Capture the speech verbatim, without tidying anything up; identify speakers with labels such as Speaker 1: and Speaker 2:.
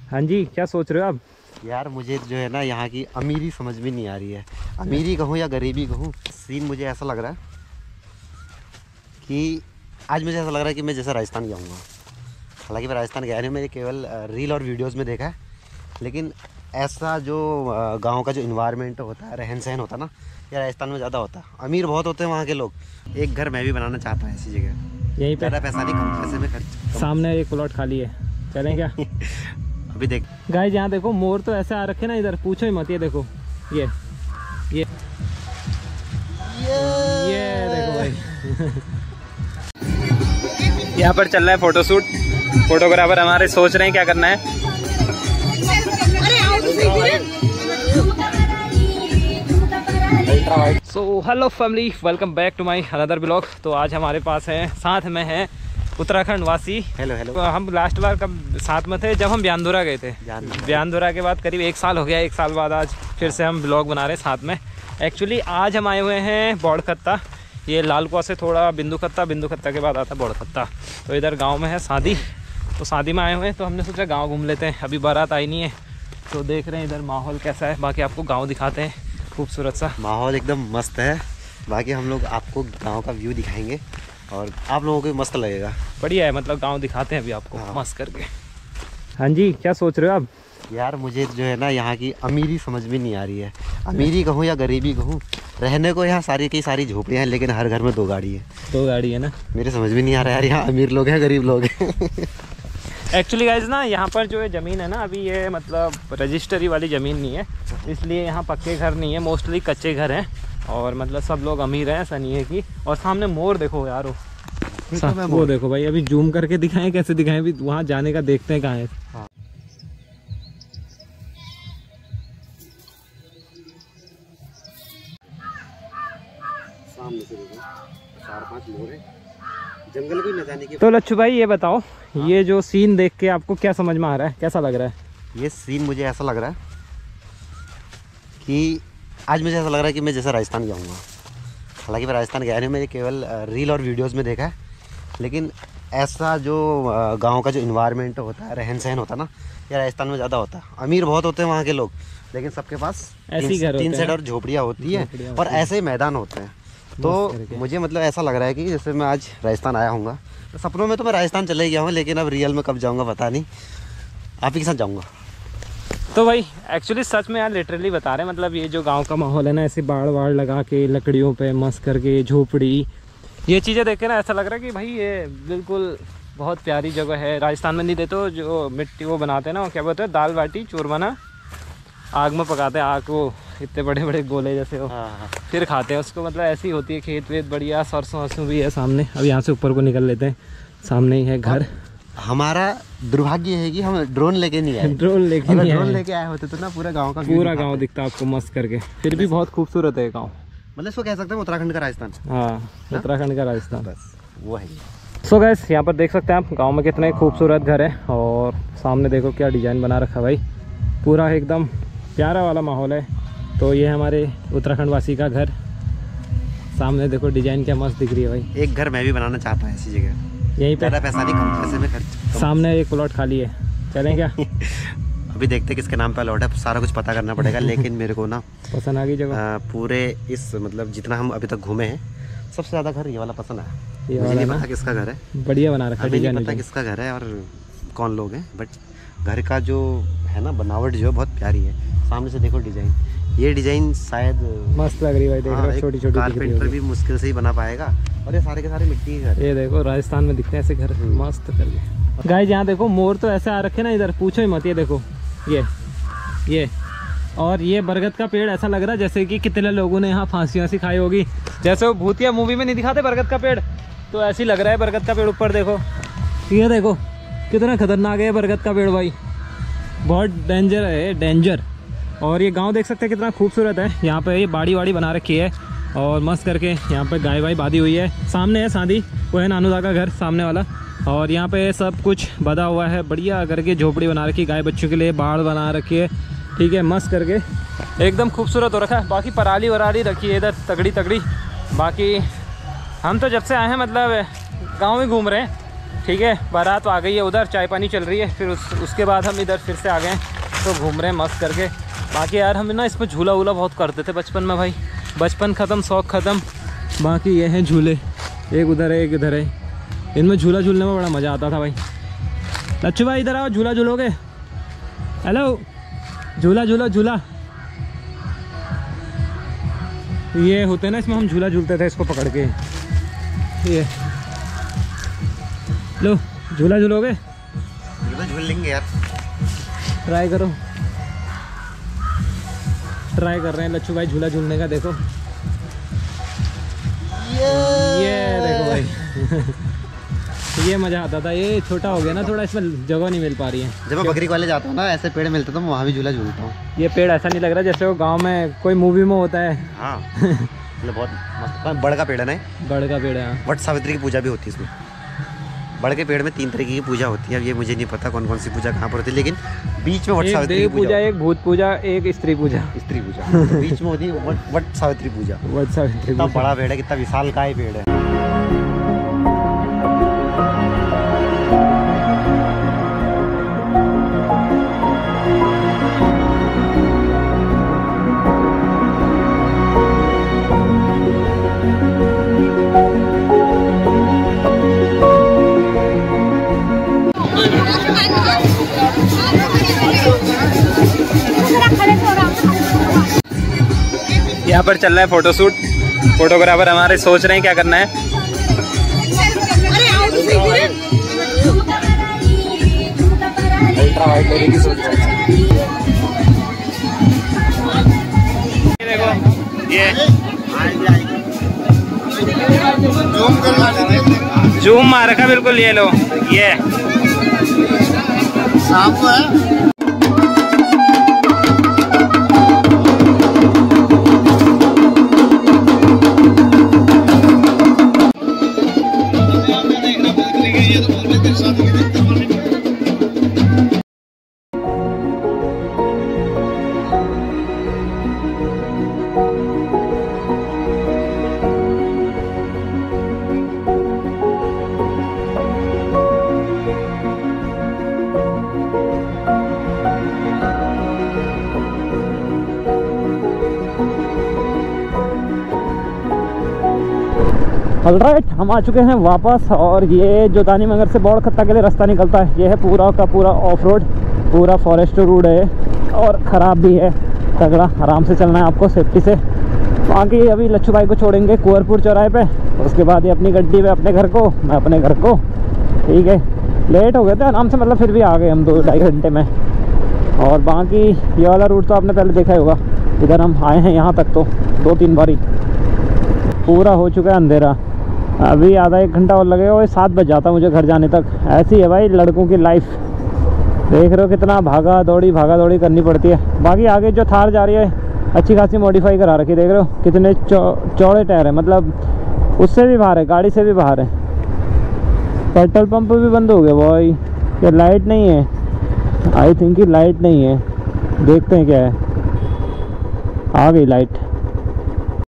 Speaker 1: हाँ जी, क्या सोच रहे हो आप?
Speaker 2: यार मुझे जो है ना यहाँ की अमीरी समझ में नहीं आ रही है। अमीरी कहूँ या गरीबी कहूँ, सीन मुझे ऐसा लग रहा है कि आज मुझे ऐसा लग रहा है कि मैं जैसे राजस्थान गया हूँ। हालांकि मैं राजस्थान गया नहीं, मैंने केवल रील और वीडियोस में देखा है, लेकिन ऐसा जो गांव का जो इन्वायरमेंट होता है, रहन सहन होता है ना, ये राजस्थान में ज़्यादा होता है। अमीर बहुत होते हैं वहाँ के लोग। एक घर मैं भी बनाना चाहता हूँ ऐसी जगह,
Speaker 1: यहीं पे
Speaker 2: ज़्यादा पैसा नहीं, कम पैसे में खर्च।
Speaker 1: सामने एक प्लॉट खाली है, चलें क्या?
Speaker 2: अभी देख
Speaker 1: गाइस, यहाँ देखो मोर तो ऐसे आ रखे ना, इधर पूछो ही मत। ये देखो, ये ये ये देखो भाई। यहाँ पर चल रहा है फोटोशूट। फोटोग्राफर हमारे सोच रहे हैं क्या करना है। So hello family, welcome back to my another blog. तो आज हमारे पास है, साथ में है उत्तराखंड वासी।
Speaker 2: Hello hello.
Speaker 1: तो हम लास्ट बार कब साथ में थे, जब हम ब्यानधुरा गए थे। ब्यानधुरा के बाद करीब एक साल हो गया। एक साल बाद आज फिर से हम ब्लॉग बना रहे हैं साथ में। एक्चुअली आज हम आए हुए हैं बौड़खत्ता। ये लालकुआ से थोड़ा बिंदुखत्ता, बिंदुखत्ता के बाद आता है बौड़खत्ता। तो इधर गांव में है शादी, तो शादी में आए हुए हैं, तो हमने सोचा गांव घूम लेते हैं। अभी बारात आई नहीं है, तो देख रहे हैं इधर माहौल कैसा है। बाकी आपको गांव दिखाते हैं, खूबसूरत सा
Speaker 2: माहौल एकदम मस्त है। बाकी हम लोग आपको गांव का व्यू दिखाएंगे और आप लोगों को भी मस्त लगेगा।
Speaker 1: बढ़िया है, मतलब गांव दिखाते हैं अभी आपको।
Speaker 2: हाँ।
Speaker 1: मस्त करके। हाँ जी, क्या सोच रहे हो आप?
Speaker 2: यार मुझे जो है ना यहाँ की अमीरी समझ में नहीं आ रही है। अमीरी कहूँ या गरीबी कहूँ, रहने को यहाँ सारी की सारी झोपड़ियाँ हैं, लेकिन हर घर में दो गाड़ी है।
Speaker 1: दो गाड़ी है ना।
Speaker 2: मेरे समझ में नहीं आ रहा है यार, यहाँ अमीर लोग हैं गरीब लोग हैं।
Speaker 1: एक्चुअली गाइज ना, यहाँ पर जो है ज़मीन है ना, अभी ये मतलब रजिस्ट्री वाली ज़मीन नहीं है, इसलिए यहाँ पक्के घर नहीं है, मोस्टली कच्चे घर हैं। और मतलब सब लोग अमीर हैं, ऐसा नहीं है कि। और सामने मोर देखो यार, वो वो देखो भाई। अभी जूम करके दिखाएं, कैसे दिखाएं, अभी वहाँ जाने का देखते हैं कहाँ है।
Speaker 2: हाँ। सामने से देखो चार पांच मोर हैं, जंगल भी न जाने की।
Speaker 1: तो लच्छू भाई ये बताओ, हाँ? ये जो सीन देख के आपको क्या समझ में आ रहा है, कैसा लग रहा है?
Speaker 2: ये सीन मुझे ऐसा लग रहा है कि आज मुझे ऐसा लग रहा है कि मैं जैसे राजस्थान गया हूँ। हालांकि मैं राजस्थान गया नहीं, मैंने केवल रील और वीडियोस में देखा है, लेकिन ऐसा जो गांव का जो इन्वायरमेंट होता है, रहन सहन होता है ना, ये राजस्थान में ज़्यादा होता है। अमीर बहुत होते हैं वहाँ के लोग, लेकिन सबके पास
Speaker 1: ऐसी घर
Speaker 2: तीन सेट और झोपड़ियाँ होती है, और ऐसे मैदान होते हैं। तो मुझे मतलब ऐसा लग रहा है कि जैसे मैं आज राजस्थान आया हूँ। तो सपनों में तो मैं राजस्थान चले गया हूँ, लेकिन अब रियल में कब जाऊँगा पता नहीं। आप ही के साथ जाऊँगा।
Speaker 1: तो भाई एक्चुअली सच में यार लिटरली बता रहे हैं, मतलब ये जो गांव का माहौल है ना, ऐसे बाड़ वाड़ लगा के लकड़ियों पे मस्त करके झोपड़ी, ये चीज़ें देख के ना ऐसा लग रहा है कि भाई ये बिल्कुल बहुत प्यारी जगह है। राजस्थान में नहीं देते तो जो मिट्टी वो बनाते हैं ना, क्या बोलते हैं, दाल बाटी चूरमा, आग में पकाते हैं, आग को इतने बड़े बड़े गोले जैसे हो,
Speaker 2: हाँ।
Speaker 1: फिर खाते हैं उसको। मतलब ऐसी होती है। खेत वेत बढ़िया, सरसों वरसों भी है सामने। अब यहाँ से ऊपर को निकल लेते हैं, सामने ही है घर।
Speaker 2: हमारा दुर्भाग्य है कि हम ड्रोन लेके नहीं आए।
Speaker 1: ड्रोन लेके नहीं
Speaker 2: ड्रोन लेके आए होते तो ना पूरा गांव का
Speaker 1: पूरा गांव दिखता आपको मस्त करके। फिर भी बहुत खूबसूरत है गांव,
Speaker 2: मतलब इसको कह सकते हैं उत्तराखंड का राजस्थान।
Speaker 1: हाँ, उत्तराखंड का राजस्थान,
Speaker 2: बस वो है।
Speaker 1: सो गाइस, यहाँ पर देख सकते हैं आप गांव में कितने खूबसूरत घर है। और सामने देखो क्या डिज़ाइन बना रखा भाई, पूरा एकदम प्यारा वाला माहौल है। तो ये हमारे उत्तराखंड वासी का घर। सामने देखो डिज़ाइन क्या मस्त दिख रही है भाई।
Speaker 2: एक घर मैं भी बनाना चाहता हूँ ऐसी जगह,
Speaker 1: यहीं पे।
Speaker 2: ज़्यादा पैसा नहीं, कम पैसे में खर्च।
Speaker 1: सामने एक प्लॉट खाली है, चलें क्या?
Speaker 2: अभी देखते किसके नाम पे प्लॉट है, सारा कुछ पता करना पड़ेगा। लेकिन मेरे को ना
Speaker 1: पसंद आ गई जगह।
Speaker 2: पूरे इस मतलब जितना हम अभी तक घूमे हैं, सबसे ज़्यादा घर ये वाला पसंद आया।
Speaker 1: ये
Speaker 2: मुझे
Speaker 1: वाला
Speaker 2: नहीं पता किसका घर है,
Speaker 1: बढ़िया बना रखा है।
Speaker 2: नहीं पता किसका घर है और कौन लोग हैं, बट घर का जो है ना बनावट जो है बहुत प्यारी है। सामने से देखो डिज़ाइन, ये डिज़ाइन शायद
Speaker 1: मस्त लग रही है भाई। देख रहे हो, छोटी छोटी
Speaker 2: कारपेंटर भी मुश्किल से ही बना पाएगा। और ये सारे के सारे मिट्टी के घर।
Speaker 1: ये देखो राजस्थान में दिखते हैं ऐसे घर मस्त करके। गाइस यहाँ देखो मोर तो ऐसे आ रखे ना, इधर पूछो ही मत। ये देखो, ये ये और ये बरगद का पेड़ ऐसा लग रहा है जैसे कि कितने लोगों ने यहाँ फांसी वांसी खाई होगी। जैसे वो भूतिया मूवी में नहीं दिखाते बरगद का पेड़, तो ऐसे ही लग रहा है बरगद का पेड़। ऊपर देखो, ये देखो कितना खतरनाक है बरगद का पेड़ भाई, बहुत डेंजर है, डेंजर। और ये गांव देख सकते हैं कितना खूबसूरत है। यहाँ पे ये बाड़ी वाड़ी बना रखी है और मस्त करके यहाँ पे गाय वाय बांधी हुई है। सामने है शादी, वो है नानूदा का घर सामने वाला। और यहाँ पे सब कुछ बधा हुआ है, बढ़िया करके झोपड़ी बना रखी, गाय बच्चों के लिए बाड़ बना रखी है। ठीक है, मस्त करके एकदम खूबसूरत हो रखा है। बाकी पराली वराली रखी है इधर तगड़ी तगड़ी। बाकी हम तो जब से आए हैं मतलब गाँव में घूम रहे हैं। ठीक है, बारात तो आ गई है, उधर चाय पानी चल रही है, फिर उस, उसके बाद हम इधर फिर से आ गए तो घूम रहे हैं मस्त करके। बाकी यार हम ना इस पर झूला वूला बहुत करते थे बचपन में भाई, बचपन ख़त्म शौक़ ख़त्म। बाकी ये हैं झूले, एक उधर है एक इधर है, इनमें झूला झूलने में बड़ा मज़ा आता था भाई। लच्छू भाई इधर आओ, झूला झूलोगे? हेलो, झूला झूला झूला। ये होते ना इसमें हम झूला झूलते थे इसको पकड़ के। ये लो, झूला झूलोगे?
Speaker 2: बिल्कुल झूल लेंगे यार,
Speaker 1: ट्राई करो। ट्राई कर रहे हैं लच्छू भाई झूला झूलने का, देखो ये देखो भाई ये मज़ा आता था। ये छोटा हो गया ना थोड़ा, इसमें जगह नहीं मिल पा रही है।
Speaker 2: जब मैं बकरी वाले जाता हूँ ना, ऐसे पेड़ मिलते तो मैं वहाँ भी झूला झूलता हूँ।
Speaker 1: ये पेड़ ऐसा नहीं लग रहा जैसे वो गांव में कोई मूवी में होता है।
Speaker 2: हाँ मतलब बहुत मस्त बड़ का पेड़ है ना,
Speaker 1: बड़ का पेड़ है।
Speaker 2: वट सावित्री की पूजा भी होती है इसमें। बड़ के पेड़ में तीन तरीके की पूजा होती है, अब ये मुझे नहीं पता कौन कौन सी पूजा कहाँ पर होती है, लेकिन बीच में वट सावित्री की
Speaker 1: पूजा, एक भूत पूजा, एक स्त्री पूजा।
Speaker 2: स्त्री पूजा तो बीच में होती है वट सावित्री पूजा।
Speaker 1: वट सावित्री,
Speaker 2: कितना बड़ा पेड़ है, कितना विशाल काय पेड़ है।
Speaker 1: यहाँ पर चल रहा है फोटोशूट, फोटोग्राफर हमारे सोच रहे हैं क्या करना है।
Speaker 2: अल्ट्रा वाइड लेने की सोच रहे हैं।
Speaker 1: ये देखो, ये जूम मार रखा बिल्कुल, ये लो, ये
Speaker 2: शाम को है।
Speaker 1: ऑलराइट, हम आ चुके हैं वापस। और ये जो दानी मंगर से बौड़ खत्ता के लिए रास्ता निकलता है, ये है पूरा का पूरा ऑफ रोड, पूरा फॉरेस्ट रोड है और ख़राब भी है तगड़ा। आराम से चलना है आपको सेफ्टी से। बाकी अभी लच्छू भाई को छोड़ेंगे कुंवरपुर चौराहे पे, उसके बाद ये अपनी गड्डी पे अपने घर को, मैं अपने घर को। ठीक है, लेट हो गए थे आराम से, मतलब फिर भी आ गए हम दो ढाई घंटे में। और बाकी ये वाला रूट तो आपने पहले देखा ही होगा, इधर हम आए हैं यहाँ तक तो दो तीन बारी। पूरा हो चुका है अंधेरा, अभी आधा एक घंटा और लगेगा, वही सात बज जाता मुझे घर जाने तक। ऐसी है भाई लड़कों की लाइफ, देख रहे हो कितना भागा दौड़ी भागा दौड़ी करनी पड़ती है। बाकी आगे जो थार जा रही है अच्छी खासी मॉडिफाई करा रखी, देख रहे हो कितने चौड़े टायर है, मतलब उससे भी बाहर है, गाड़ी से भी बाहर है। पेट्रोल पंप भी बंद हो गया भाई, ये लाइट नहीं है, आई थिंक लाइट नहीं है, देखते हैं क्या है। आ गई लाइट।